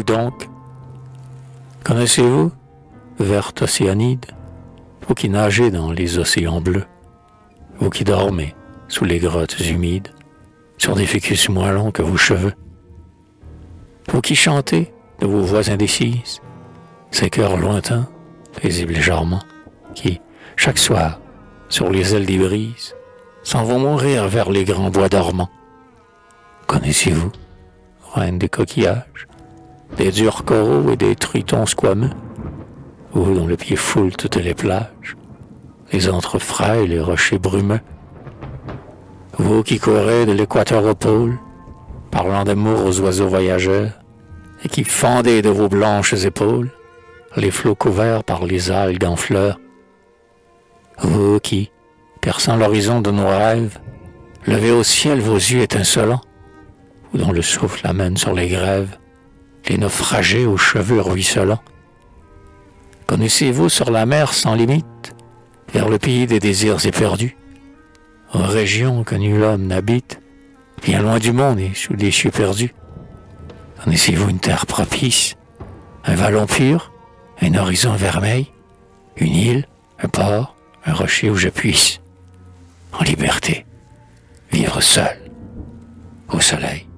donc? Connaissez-vous, verte océanide, vous qui nagez dans les océans bleus, vous qui dormez sous les grottes humides, sur des ficus moins longs que vos cheveux, vous qui chantez de vos voix indécises, ces cœurs lointains, paisibles et charmants, qui, chaque soir, sur les ailes des brises, s'en vont mourir vers les grands bois dormants. Connaissez-vous, reine des coquillages, des durs coraux et des tritons squameux, vous dont le pied foule toutes les plages, les antres frais et les rochers brumeux, vous qui courez de l'équateur au pôle, parlant d'amour aux oiseaux voyageurs, et qui fendez de vos blanches épaules les flots couverts par les algues en fleurs, vous qui, perçant l'horizon de nos rêves, levez au ciel vos yeux étincelants, ou dont le souffle amène sur les grèves les naufragés aux cheveux ruisselants. Connaissez-vous sur la mer sans limite, vers le pays des désirs éperdus, aux régions que nul homme n'habite, bien loin du monde et sous des cieux perdus? Connaissez-vous une terre propice, un vallon pur, un horizon vermeil, une île, un port, un rocher où je puisse, en liberté, vivre seul, au soleil?